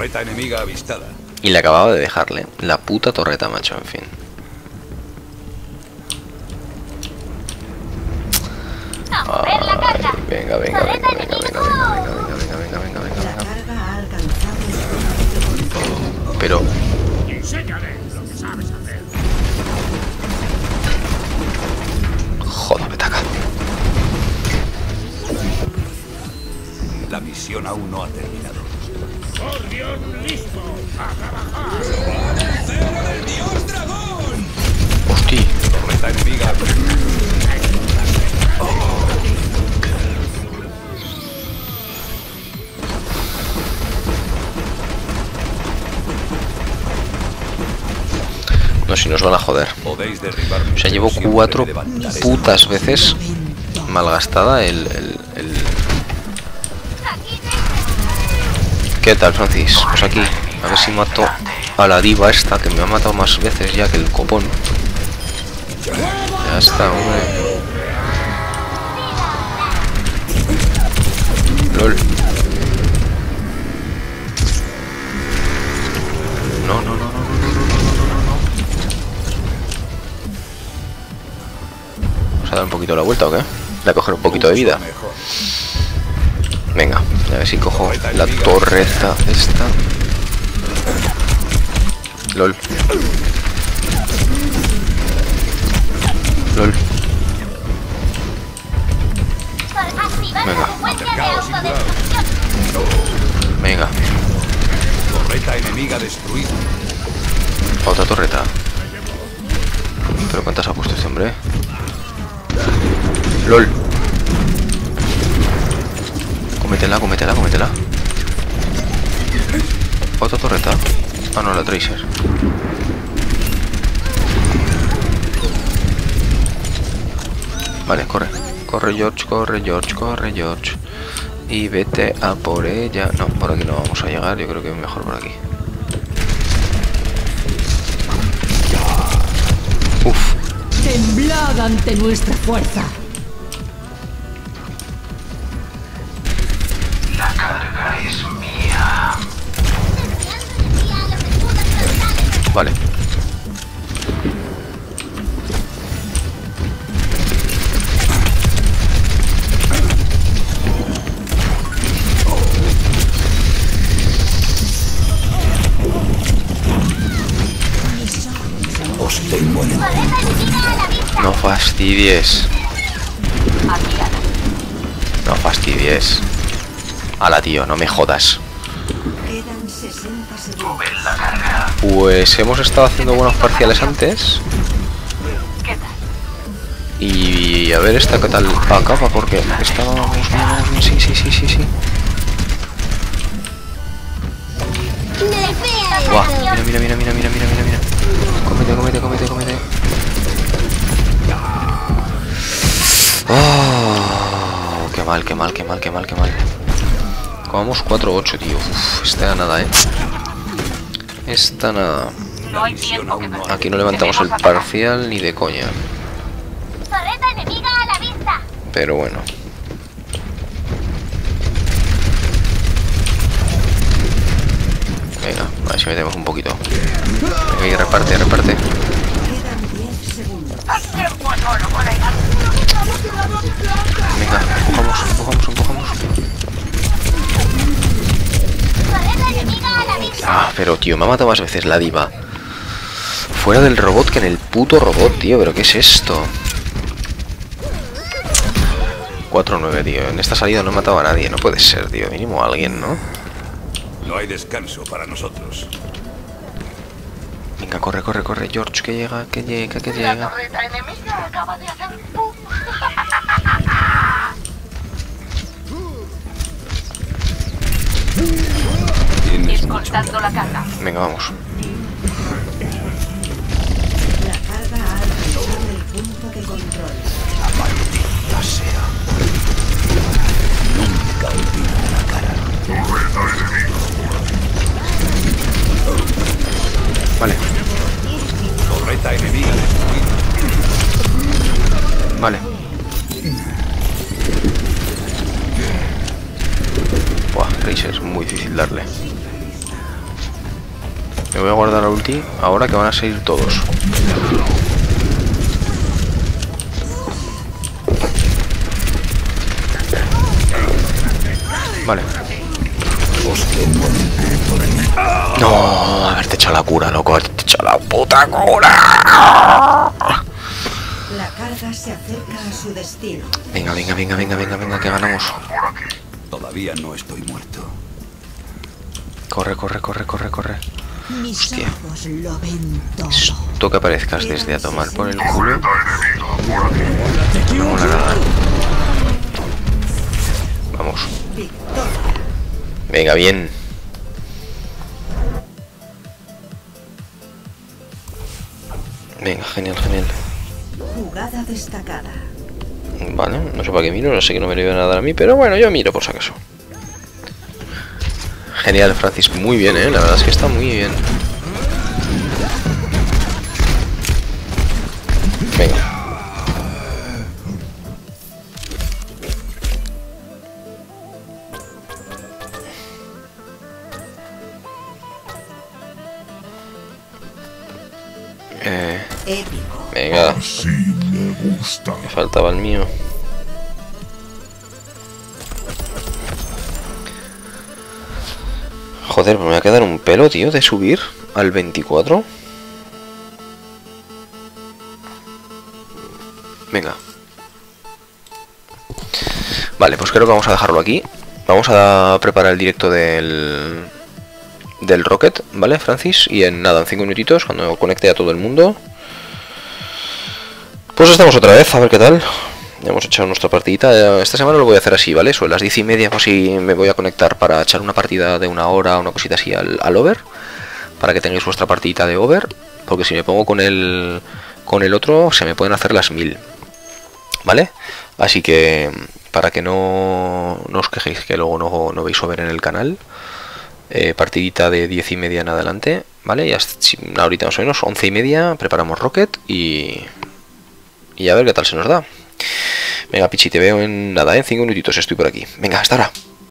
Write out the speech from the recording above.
Torreta enemiga avistada. Y le acababa de dejarle la puta torreta, macho, en fin. Ay, venga, venga, venga, venga, venga, venga, venga, venga, venga, venga, venga, venga. Pero... Joder, petaca. La misión aún no ha terminado. ¡Gordión listo! ¡A trabajar! ¡El dios dragón! Hostia. Torreta enemiga. No, si nos van a joder. Podéis derribar. O sea, llevo 4 putas veces malgastada el... ¿Qué tal, Francis? Pues aquí, a ver si mato a la diva esta, que me ha matado más veces ya que el copón. Ya está, hombre. LOL. No, no, no, no, no, no, no, no, no. ¿Vamos a dar un poquito la vuelta o qué? Voy a coger un poquito de vida. Venga, a ver si cojo la torreta esta. LOL. LOL. Venga. Venga. Torreta enemiga destruida. Otra torreta. ¿Pero cuántas ha puesto este hombre? LOL. Cómetela, cómetela, cómetela. Otra torreta. Ah, no, la Tracer. Vale, corre. Corre, George, corre, George, corre, George. Y vete a por ella. No, por aquí no vamos a llegar. Yo creo que es mejor por aquí. Uf. Temblad ante nuestra fuerza. La carga es mía. Vale. Os tengo en el... No fastidies. No fastidies. Ala, tío, no me jodas. Quedan 60 segundos. Tuve la carga. Pues hemos estado haciendo buenos parciales antes. Y a ver esta qué tal acaba, porque estábamos bien. Sí, sí, sí, sí, sí. Buah, mira, mira, mira, mira, mira, mira, mira, mira. Cómete, cómete, cómete, cómete. Oh, qué mal, qué mal, qué mal, qué mal, qué mal. Comamos 4-8, tío. Uf, esta nada, Esta nada. La misión aún no ha Aquí no levantamos el parcial ni de coña. Torreta enemiga a la vista. Pero bueno. Venga, a ver si metemos un poquito. Venga, y reparte, reparte. Quedan 10 segundos. Venga, empujamos, empujamos, empujamos. Torreta enemiga a la vista. Ah, pero tío, me ha matado más veces la diva fuera del robot que en el puto robot, tío. ¿Pero qué es esto? 4-9, tío. En esta salida no he matado a nadie. No puede ser, tío. Mínimo a alguien, ¿no? No hay descanso para nosotros. Venga, corre, corre, corre, George, que llega, que llega, que La llega. torreta enemiga acaba de hacer pum. Tienes mucho que Cortando la carga. Venga, vamos. La carga ha alcanzado el punto de control. maldita sea. Nunca olvido la cara. Vale, Torreta enemiga destruida. vale. Buah, Tracer es muy difícil darle. Me voy a guardar la ulti ahora que van a salir todos. Vale. No, haberte echado la cura, loco. Haberte echado la puta cura. La carga se acerca a su destino. Venga, que ganamos. Todavía no estoy muerto. Corre. Mis Hostia. ojos lo ven todo. Esto que aparezcas desde a tomar por el culo. No mola nada. Vamos. Victoria. Venga, bien. Venga, genial. Jugada destacada. Vale, no sé para qué miro, no sé que no me le iban a dar a mí, pero bueno, yo miro por si acaso. Genial, Francis, muy bien, la verdad es que está muy bien. Venga. Épico. Venga, Así me gusta. me faltaba el mío. Joder, pues me va a quedar un pelo, tío, de subir al 24. Venga. Vale, pues creo que vamos a dejarlo aquí. Vamos a preparar el directo del Rocket, ¿vale, Francis? Y en nada, en 5 minutitos, cuando conecte a todo el mundo, pues estamos otra vez, a ver qué tal. Ya hemos echado nuestra partidita. Esta semana lo voy a hacer así, ¿vale? Sobre las 10:30, pues sí me voy a conectar para echar una partida de 1 hora, una cosita así al over, para que tengáis vuestra partidita de over, porque si me pongo con el otro se me pueden hacer las 1000, ¿vale? Así que para que no os quejéis que luego no veis over en el canal, partidita de 10:30 en adelante, ¿vale? Ya ahorita más o menos 11:30 preparamos Rocket y a ver qué tal se nos da. Venga, Pichi, te veo en nada, en 5 minutitos estoy por aquí. Venga, hasta ahora.